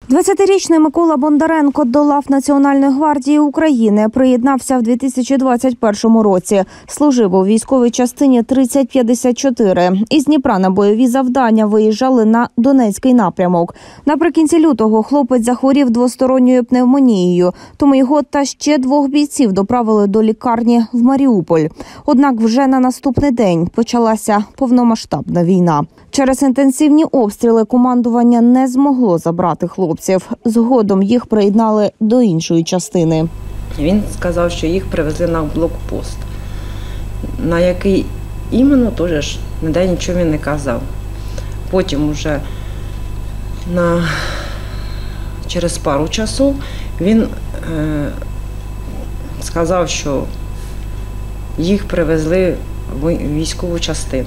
20-річний Микола Бондаренко до лав Національної гвардії України приєднався в 2021 році. Служив у військовій частині 3054. Із Дніпра на бойові завдання виїжджали на Донецький напрямок. Наприкінці лютого хлопець захворів двосторонньою пневмонією, тому його та ще 2 бійців доправили до лікарні в Маріуполь. Однак вже на наступний день почалася повномасштабна війна. Через інтенсивні обстріли командування не змогло забрати хлопців. Згодом їх приєднали до іншої частини. Він сказав, що їх привезли на блокпост. На який іменно, теж ніде нічого він не казав. Потім уже через пару часов він сказав, що їх привезли в військову частину.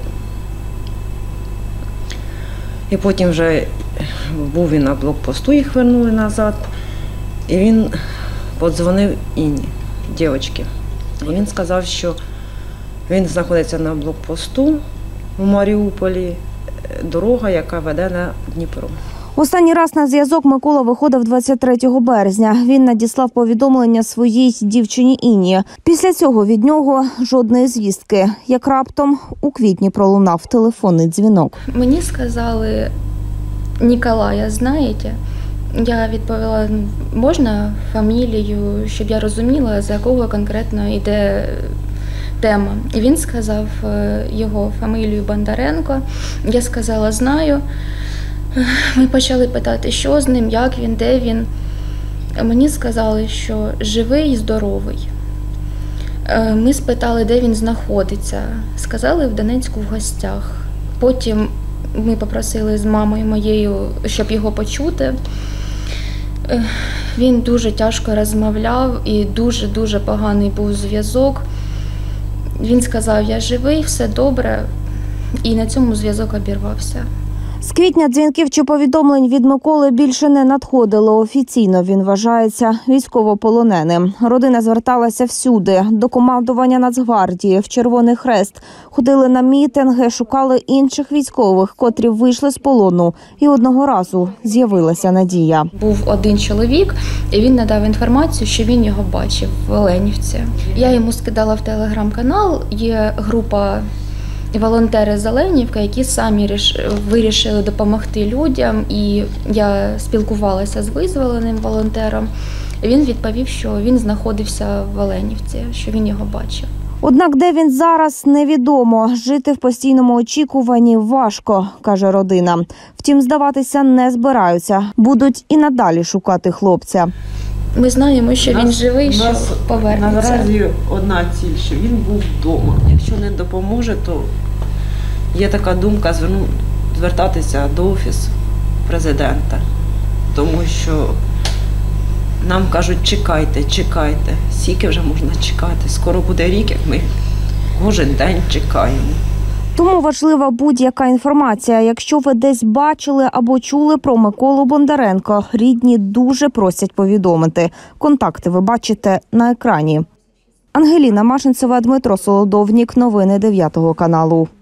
І потім вже був він на блокпосту, їх вернули назад. І він подзвонив Інні, дівчинці. І він сказав, що він знаходиться на блокпосту у Маріуполі, дорога, яка веде на Дніпро. Останній раз на зв'язок Микола виходив 23 березня. Він надіслав повідомлення своїй дівчині Інні. Після цього від нього жодної звістки. Як раптом у квітні пролунав телефонний дзвінок. Мені сказали: Ніколая, знаєте? Я відповіла: можна фамілію, щоб я розуміла, за якого конкретно йде тема. І він сказав його фамілію Бондаренко. Я сказала: знаю. Ми почали питати, що з ним, як він, де він. Мені сказали, що живий і здоровий. Ми спитали, де він знаходиться. Сказали, в Донецьку в гостях. Потім ми попросили з мамою моєю, щоб його почути. Він дуже тяжко розмовляв і дуже-дуже поганий був зв'язок. Він сказав: я живий, все добре. І на цьому зв'язок обірвався. З квітня дзвінків чи повідомлень від Миколи більше не надходило. Офіційно він вважається військовополоненим. Родина зверталася всюди. До командування Нацгвардії, в Червоний Хрест. Ходили на мітинги, шукали інших військових, котрі вийшли з полону. І одного разу з'явилася надія. Був один чоловік, і він надав інформацію, що він його бачив в Оленівці. Я йому скидала в телеграм-канал, є група волонтери з Оленівки, які самі вирішили допомогти людям, і я спілкувалася з визволеним волонтером. Він відповів, що він знаходився в Оленівці, що він його бачив. Однак де він зараз, невідомо. Жити в постійному очікуванні важко, каже родина. Втім, здаватися не збираються. Будуть і надалі шукати хлопця. Ми знаємо, що він живий, що повернеться. Наразі одна ціль, що він був вдома. Якщо не допоможе, то є така думка звертатися до Офісу президента. Тому що нам кажуть: чекайте, чекайте. Скільки вже можна чекати? Скоро буде рік, як ми кожен день чекаємо. Тому важлива будь-яка інформація. Якщо ви десь бачили або чули про Миколу Бондаренка, рідні дуже просять повідомити. Контакти ви бачите на екрані. Ангеліна Машинцева, Дмитро Солодовнік. Новини 9 каналу.